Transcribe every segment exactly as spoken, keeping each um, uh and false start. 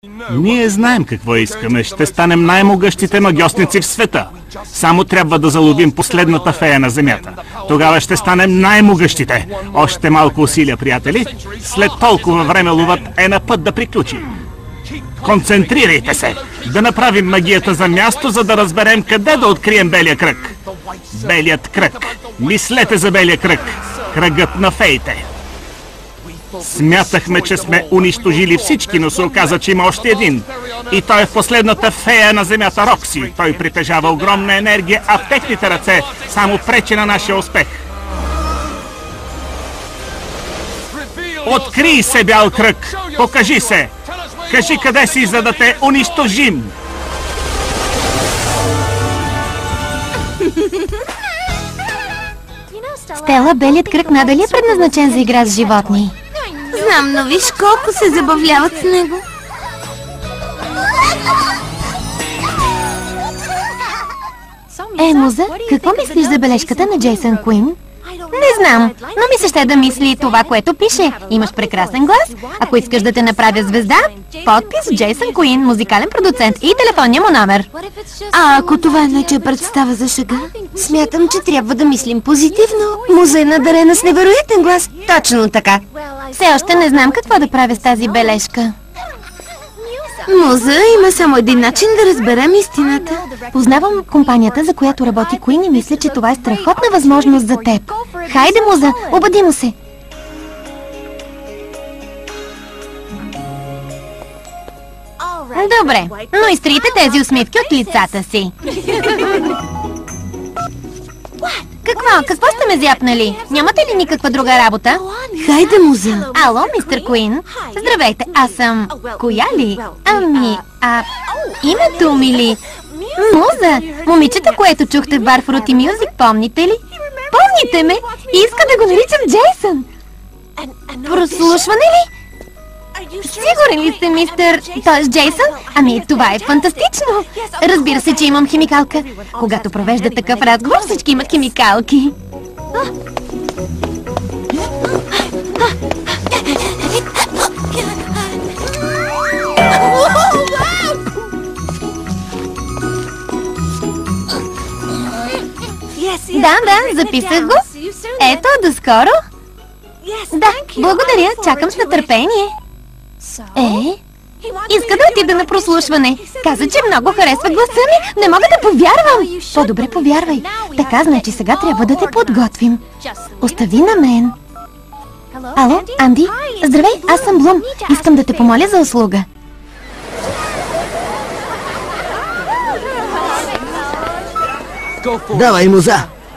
Ние знаем какво искаме. Ще станем най-могъщите магьосници в света. Само трябва да заловим последната фея на земята. Тогава ще станем най-могъщите. Още малко усилия, приятели. След толкова време ловът е на път да приключи. Концентрирайте се! Да направим магията за място, за да разберем къде да открием белия кръг. Белият кръг. Мислете за белия кръг. Кръгът на феите. Смятахме, че сме унищожили всички, но се оказа, че има още един. И той е в последната фея на земята, Рокси. Той притежава огромна енергия, а в техните ръце само пречи на нашия успех. Открий се, бял кръг! Покажи се! Кажи къде си, за да те унищожим! Стела, белият кръг надали е предназначен за игра с животни? Знам, но виж колко се забавляват с него. Е, Муза, какво мислиш за бележката на Джейсън Куин? Не знам, но ми се ще да мисли това, което пише. Имаш прекрасен глас. Ако искаш да те направя звезда, подпис Джейсън Куин, музикален продуцент и телефонния му номер. А ако това е нечия представа за шега? Смятам, че трябва да мислим позитивно. Муза е надарена с невероятен глас. Точно така. Все още не знам какво да правя с тази бележка. Муза, има само един начин да разберем истината. Познавам компанията, за която работи Куин и мисля, че това е страхотна възможност за теб. Хайде, Муза, обади му се. Добре, но изтрийте тези усмивки от лицата си. Какво? Какво сте ме зяпнали? Нямате ли никаква друга работа? Хайде, Муза. Ало, мистер Куин. Здравейте, аз съм... Коя ли? Ами, а... името ми ли? Муза, момичето, което чухте в бар Fruity Music, помните ли? Помните ме? И иска да го наричам Джейсън. Прослушване ли? Сигурен ли сте, мистер... Тоест, Джейсън? Ами, това е фантастично! Разбира се, че имам химикалка. Когато провежда такъв разговор, всички имат химикалки. Да, да, записах го. Ето, до скоро. Да, благодаря, чакам с нетърпение. Е? Иска да отида на прослушване. Каза, че много харесва гласа ми. Не мога да повярвам. По-добре повярвай. Така, значи сега трябва да те подготвим. Остави на мен. Ало, Анди? Здравей, аз съм Блум. Искам да те помоля за услуга. Давай, Муза!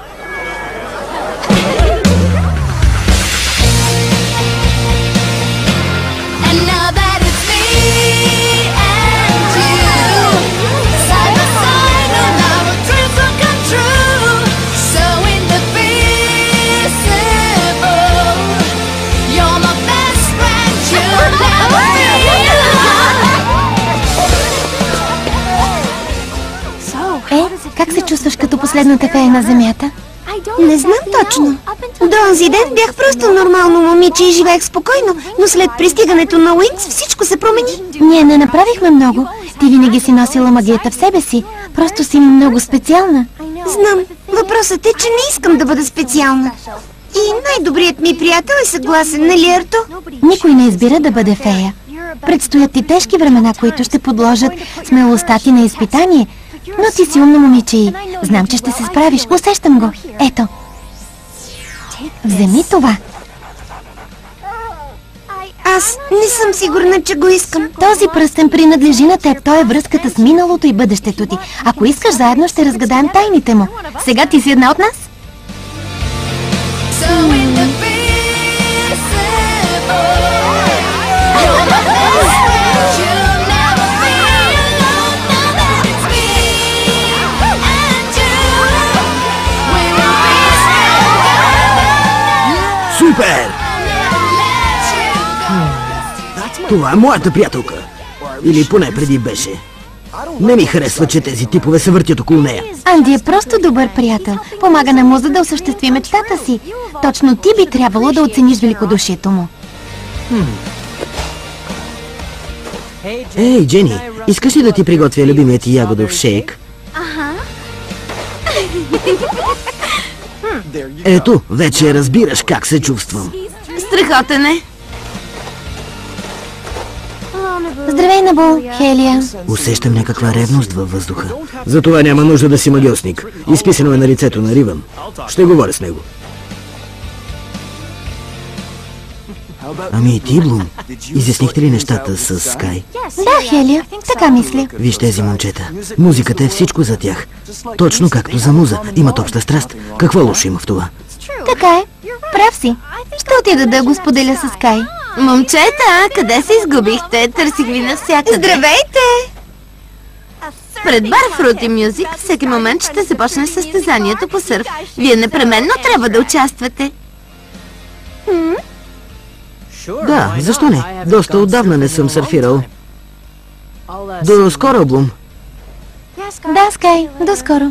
Как се чувстваш като последната фея на земята? Не знам точно. До онзи ден бях просто нормално момиче и живеех спокойно, но след пристигането на Уинкс всичко се промени. Ние не направихме много. Ти винаги си носила магията в себе си. Просто си много специална. Знам. Въпросът е, че не искам да бъда специална. И най-добрият ми приятел е съгласен, нали, Арто? Никой не избира да бъде фея. Предстоят ти тежки времена, които ще подложат смелостта ти на изпитание. Но ти си умно момиче и знам, че ще се справиш. Усещам го. Ето. Вземи това. Аз не съм сигурна, че го искам. Този пръстен принадлежи на теб. Той е връзката с миналото и бъдещето ти. Ако искаш, заедно ще разгадаем тайните му. Сега ти си една от нас. Супер! Това е моята приятелка. Или поне преди беше. Не ми харесва, че тези типове се въртят около нея. Анди е просто добър приятел. Помага на Муза да осъществи мечтата си. Точно ти би трябвало да оцениш великодушието му. Ей, Джени, искаш ли да ти приготвя любимият ти ягодов шейк? Ето, вече разбираш как се чувствам. Страхотен е. Здравей, Набул, Хелия. Усещам някаква ревност във въздуха. Затова няма нужда да си магиосник. Изписано е на лицето на Ривън. Ще говоря с него. Ами и ти, Блум, изяснихте ли нещата с Скай? Да, Хелия, така мисля. Виж тези момчета. Музиката е всичко за тях. Точно както за муза. Имат обща страст. Какво лошо има в това? Така е. Прав си. Ще отида да го споделя с Скай. Момчета, къде се изгубихте? Търсих ви навсякъде. Здравейте! Пред бар Fruity Music всеки момент ще започне състезанието по сърф. Вие непременно трябва да участвате. Да, защо не? Доста отдавна не съм сърфирал. До скоро, Блум. Да, Скай, до скоро.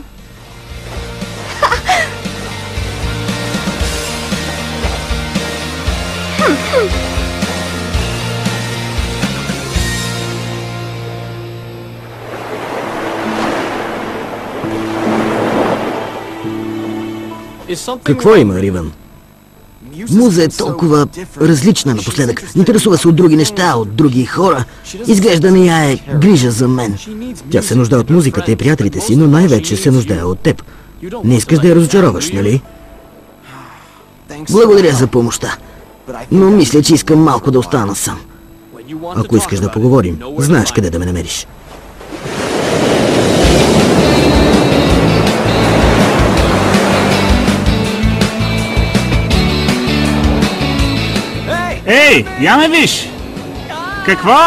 Какво има, Ривън? Муза е толкова различна напоследък. Интересува се от други неща, от други хора. Изглежда не я е грижа за мен. Тя се нуждае от музиката и приятелите си, но най-вече се нуждае от теб. Не искаш да я разочароваш, нали? Благодаря за помощта. Но мисля, че искам малко да остана сам. Ако искаш да поговорим, знаеш къде да ме намериш. Ей, я ме виж! Какво?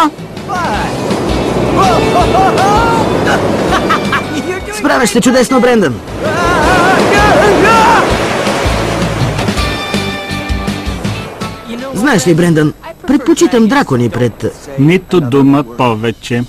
Справяш се чудесно, Брендън! Знаеш ли, Брендън, предпочитам дракони пред... Нито дума повече.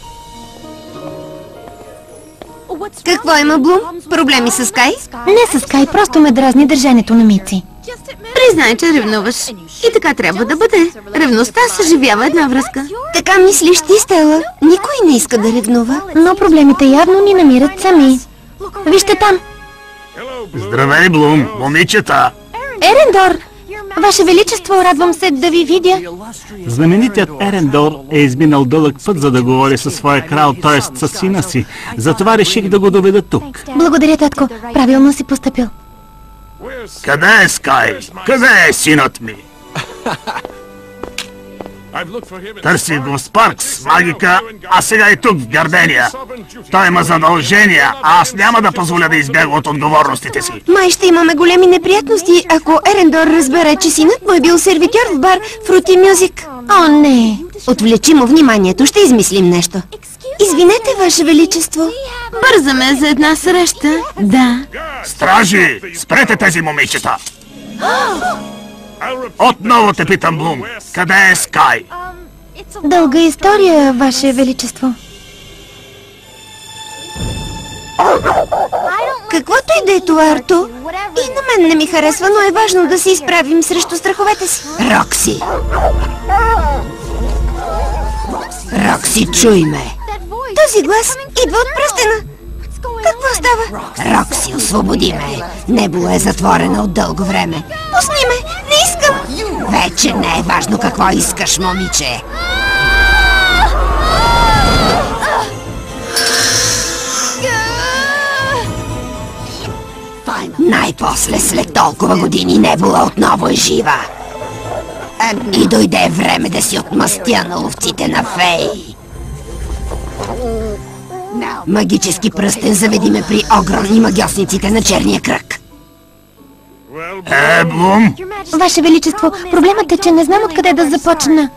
Какво има, Блум? Проблеми с Скай? Не с Скай, просто ме дразни държането на Мици. Признай, че ревнуваш. И така трябва да бъде. Ревността съживява една връзка. Така мислиш ти, Стела. Никой не иска да ревнува. Но проблемите явно ни намират сами. Вижте там. Здравей, Блум, момичета! Ерендор! Ваше Величество, радвам се да ви видя. Знаменитият Ерендор е изминал дълъг път, за да говори със своя крал, т.е. със сина си. Затова реших да го доведа тук. Благодаря, татко. Правилно си постъпил. Къде е Скай? Къде е синът ми? Търсих го в Спаркс, магика, а сега и тук в Гардения. Той има задължения, а аз няма да позволя да избягва от отговорностите си. Май ще имаме големи неприятности, ако Ерендор разбере, че синът му е бил сервитьор в бар Fruity Music. О, не. Отвлечи му вниманието, ще измислим нещо. Извинете, Ваше Величество. Бързаме за една среща. Да. Стражи, спрете тези момичета! Отново те питам, Блум, къде е Скай? Дълга история, Ваше Величество. Каквото и да е това, Арто, и на мен не ми харесва, но е важно да се изправим срещу страховете си. Рокси! Рокси, чуй ме! Този глас идва от пръстена. Какво става? Рокси, освободи ме. Небула е затворена от дълго време. Пусни ме, не искам. Вече не е важно какво искаш, момиче. Най-после, след толкова години, Небула отново е жива. И дойде време да си отмъстя на ловците на феи. Магически пръстен, заведи ме при Огрон и магиосниците на черния кръг. Е, Блум! Ваше Величество, проблемът е, че не знам откъде да започна.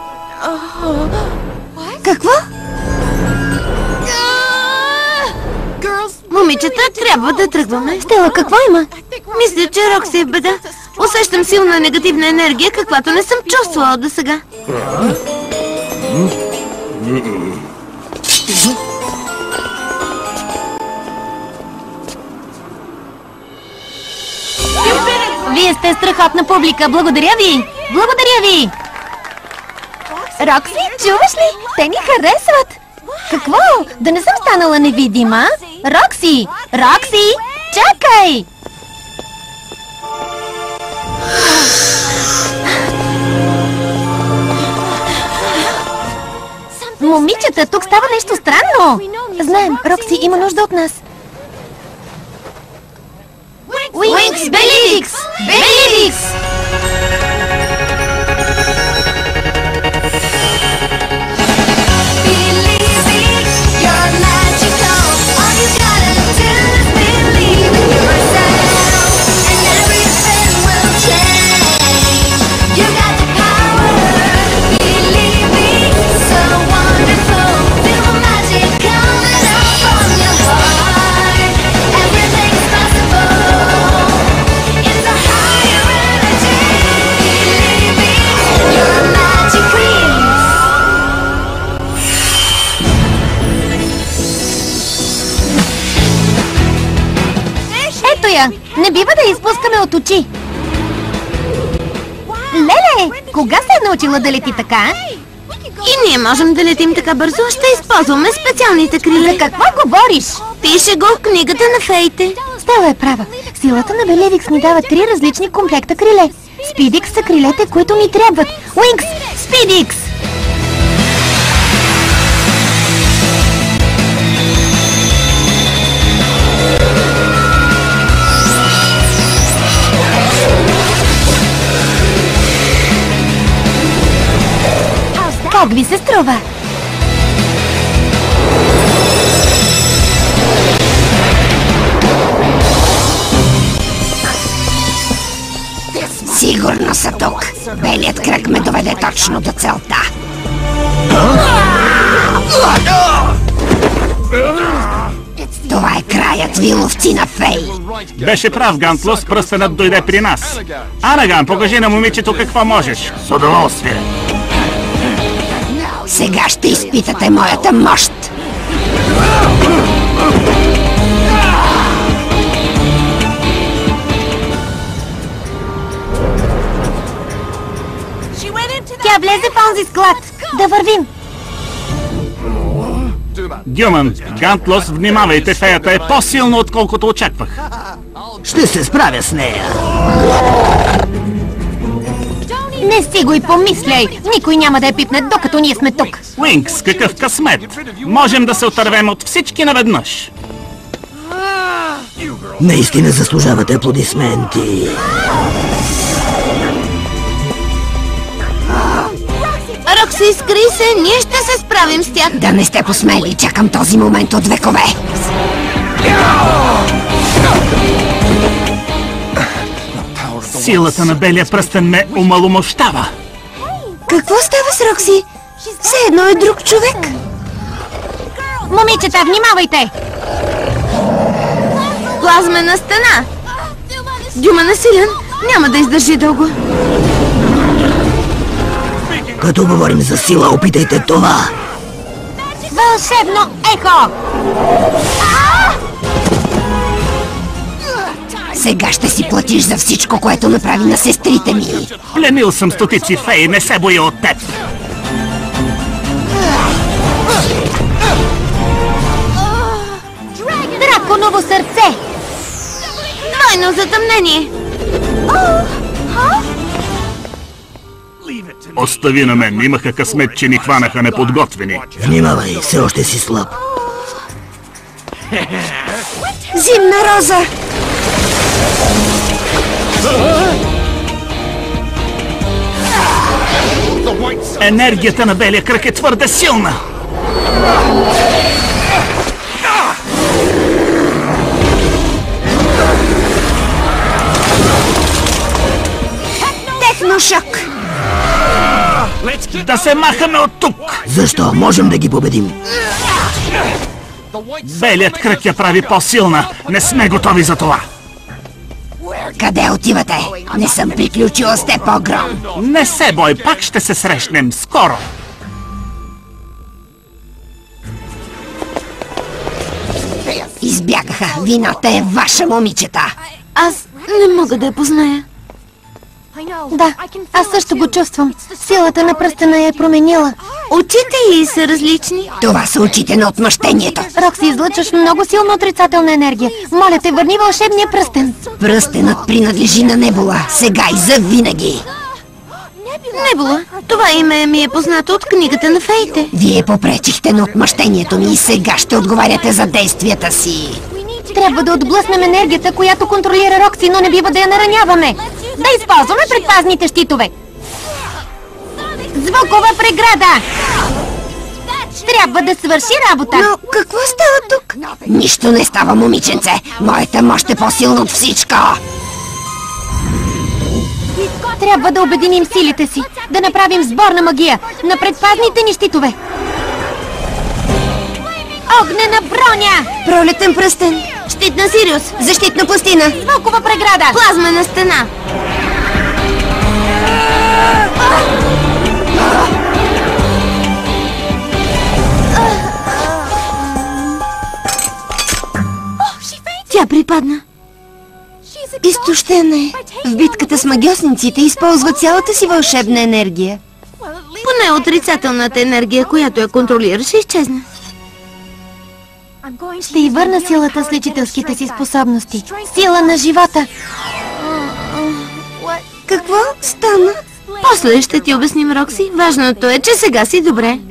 Какво? Момичета, трябва да тръгваме. Стела, какво има? Мисля, че Рокси е в беда. Усещам силна негативна енергия, каквато не съм чувствала до сега. Вие сте страхотна публика. Благодаря ви! Благодаря ви! Рокси, чуваш ли? Те ни харесват. Какво? Да не съм станала невидима? Рокси! Рокси! Чакай! Момичета, тук става нещо странно. Знаем, Рокси има нужда от нас. Уинкс, Белидикс! Белидикс! Не бива да я изпускаме от очи. Леле, кога се е научила да лети така? И ние можем да летим така бързо. Ще използваме специалните криле. За какво говориш? Пише го в книгата на феите. Стела е права. Силата на Белидикс ни дава три различни комплекта криле. Спидикс са крилете, които ни трябват. Уинкс! Спидикс! Как ви се струва? Сигурно са тук. Белият кръг ме доведе точно до целта. Това е краят ви, ловци на феи. Беше прав, Гантлос, пръстенът дойде при нас. Анаган, покажи на момичето какво можеш. С удоволствие. Сега ще изпитате моята мощ. Тя влезе в онзи склад. Да вървим. Дюман, Гантлос, внимавайте, феята е по-силна, отколкото очаквах. Ще се справя с нея. Не си го и помисляй! Никой няма да я пипне, докато ние сме тук! Уинкс, какъв късмет! Можем да се отървем от всички наведнъж! Наистина заслужавате аплодисменти. Рокси, изкри се, ние ще се справим с тях. Да не сте посмели, чакам този момент от векове. Силата на белия пръстен ме умаломощава. Какво става с Рокси? Все едно е друг човек. Момичета, внимавайте! Плазмена стена. Дюман е силен, няма да издържи дълго. Като говорим за сила, опитайте това. Вълшебно ехо! Сега ще си платиш за всичко, което направи на сестрите ми. Пленил съм стотици феи, не се боя от теб. Драконово сърце! Двойно затъмнение. Остави на мен, имаха късмет, че ни хванаха неподготвени. Внимавай, все още си слаб. Зимна роза! Енергията на белия кръг е твърде силна. Техношок! Да се махаме от тук! Защо? Можем да ги победим. Белият кръг я прави по-силна. Не сме готови за това. Къде отивате? Не съм приключила с теб, Огром. Не се бой, пак ще се срещнем скоро. Избягаха. Вината е ваша, момичета. Аз не мога да я позная. Да, аз също го чувствам. Силата на пръстена я е променила. Очите й са различни. Това са очите на отмъщението. Рокси, излъчваш много силна отрицателна енергия. Моля те, върни вълшебния пръстен. Пръстенът принадлежи на Небула. Сега и завинаги. Небула, това име ми е познато от книгата на феите. Вие попречихте на отмъщението ми и сега ще отговаряте за действията си. Трябва да отблъснем енергията, която контролира Рокси, но не бива да я нараняваме. Да използваме предпазните щитове. Звукова преграда! Трябва да свърши работа. Но какво става тук? Нищо не става, момиченце. Моята мощ е по-силна от всичко. Трябва да обединим силите си, да направим сбор на магия на предпазните ни щитове. Огнена броня! Пролетен пръстен. Щит на Сириус! Защитна пластина. Звукова преграда! Плазмена стена. Тя припадна. Изтощена е. В битката с магиосниците използва цялата си вълшебна енергия. Поне отрицателната енергия, която я контролираше, изчезна. Ще й върна силата с лечителските си способности. Сила на живота. Какво стана? После ще ти обясним, Рокси. Важното е, че сега си добре.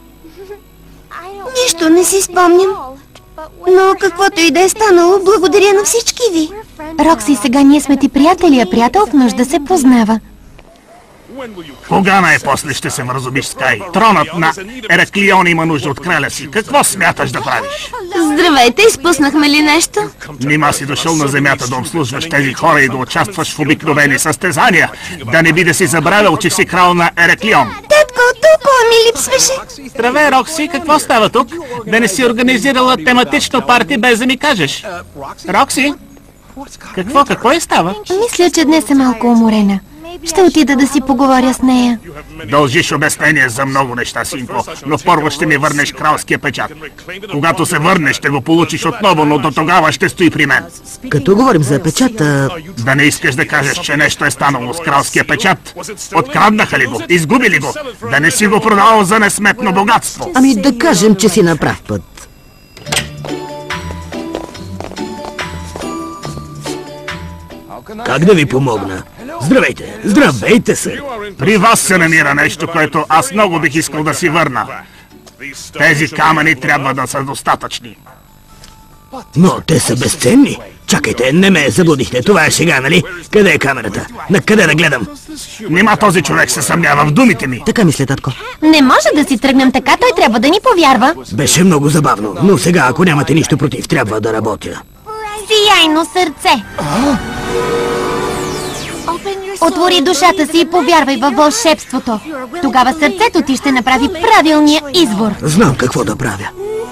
Нищо не си спомням. Но каквото и да е станало, благодаря на всички ви. Рокси, сега ние сме ти приятели, а приятел в нужда се познава. Кога най-после ще се вразумиш, Скай? Тронът на Ераклион има нужда от краля си. Какво смяташ да правиш? Здравейте, изпуснахме ли нещо? Нима си дошъл на земята да обслужваш тези хора и да участваш в обикновени състезания? Да не би да си забравял, че си крал на Ераклион. Татко, толкова ми липсваше. Здравей, Рокси, какво става тук? Да не си организирала тематично парти без да ми кажеш. Рокси? Какво, какво и става? Мисля, че днес е малко уморена. Ще отида да си поговоря с нея. Дължиш обяснение за много неща, синко, но първо ще ми върнеш кралския печат. Когато се върнеш, ще го получиш отново, но до тогава ще стои при мен. Като говорим за печата... Да не искаш да кажеш, че нещо е станало с кралския печат? Откраднаха ли го? Изгуби ли го? Да не си го продавал за несметно богатство? Ами да кажем, че си на прав път. Как да ви помогна? Здравейте! Здравейте се! При вас се намира нещо, което аз много бих искал да си върна. Тези камъни трябва да са достатъчни. Но те са безценни. Чакайте, не ме заблудихте. Това е шега, нали? Къде е камерата? На къде да гледам? Нима този човек се съмнява в думите ми. Така мисля, татко. Не може да си тръгнем така, той трябва да ни повярва. Беше много забавно, но сега, ако нямате нищо против, трябва да работя. Сияйно сърце! Отвори душата си и повярвай във вълшебството. Тогава сърцето ти ще направи правилния избор. Знам какво да правя.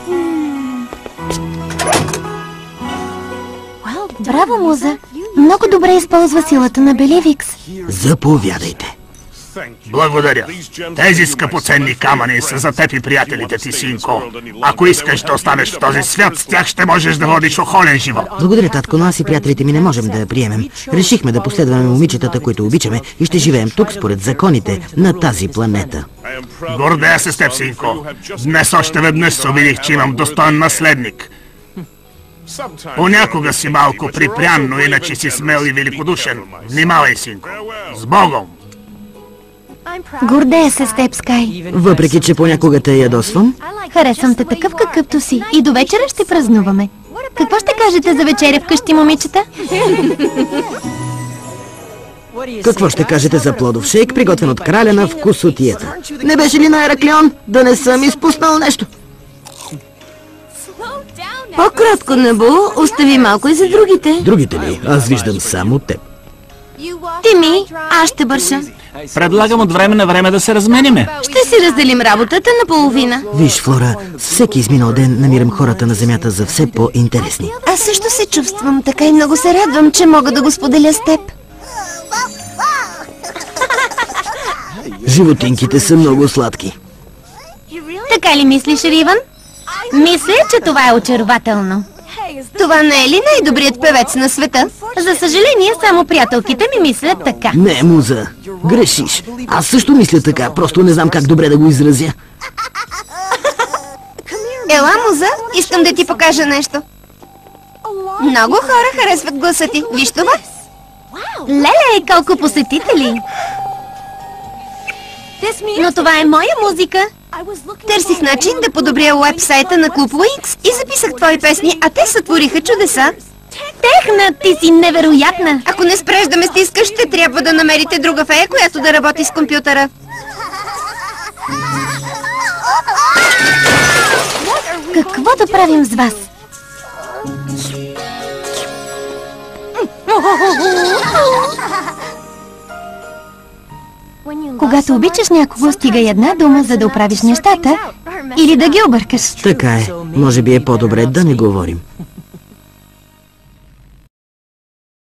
Браво, Муза! Много добре използва силата на Беливикс. Заповядайте. Благодаря. Тези скъпоценни камъни са за теб и приятелите ти, синко. Ако искаш да останеш в този свят, с тях ще можеш да водиш охолен живот. Благодаря, татко, но аз и приятелите ми не можем да я приемем. Решихме да последваме момичетата, които обичаме, и ще живеем тук според законите на тази планета. Гордея се с теб, синко. Днес още веднъж се убедих, че имам достоен наследник. Понякога си малко припрян, но иначе си смел и великодушен. Внимавай, синко. С Богом! Гордея се с теб, Скай. Въпреки, че понякога те ядосвам. Харесвам те такъв, какъвто си. И до вечера ще празнуваме. Какво ще кажете за вечеря вкъщи, момичета? Какво ще кажете за плодов шейк, приготвен от краля на вкусотията? Не беше ли на Ераклион? Да не съм изпуснал нещо. По-кротко, Небо, остави малко и за другите. Другите ли? Аз виждам само теб. Ти ми, аз ще бърша. Предлагам от време на време да се размениме. Ще си разделим работата наполовина. Виж, Флора, с всеки изминал ден намирам хората на земята за все по-интересни. Аз също се чувствам така и много се радвам, че мога да го споделя с теб. Животинките са много сладки. Така ли мислиш, Ривън? Мисля, че това е очарователно. Това не е ли най-добрият певец на света? За съжаление, само приятелките ми мислят така. Не, Муза, грешиш. Аз също мисля така, просто не знам как добре да го изразя. Ела, Муза, искам да ти покажа нещо. Много хора харесват гласа ти. Виж това. Леле, колко посетители! Но това е моя музика. Търсих начин да подобря уебсайта на Клуб Уикс и записах твои песни, а те сътвориха чудеса. Техна, ти си невероятна! Ако не спреш да ме стискаш, ще трябва да намерите друга фея, която да работи с компютъра. Какво да правим с вас? Когато обичаш някого, стига и една дума, за да оправиш нещата или да ги объркаш. Така е. Може би е по-добре да не говорим.